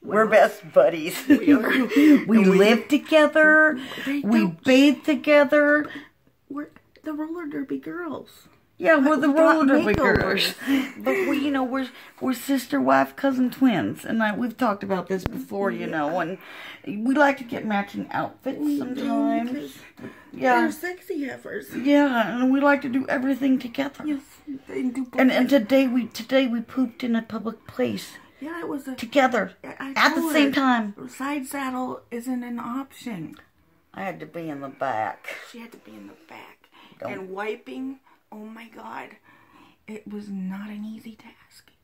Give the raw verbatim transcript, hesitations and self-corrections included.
We're best buddies. We are. we, we live together. We bathe together. We're the roller derby girls. Yeah, we're the roller derby girls. But we, you know, we're we're sister, wife, cousin, twins, and I, we've talked about this before, you know. And we like to get matching outfits sometimes. Yeah, they're sexy heifers. Yeah, and we like to do everything together. Yes, and do. And and today we today we pooped in a public place. Yeah, it was a, together I at the same time. Side saddle isn't an option. I had to be in the back. She had to be in the back. Don't. And wiping, oh my God, it was not an easy task.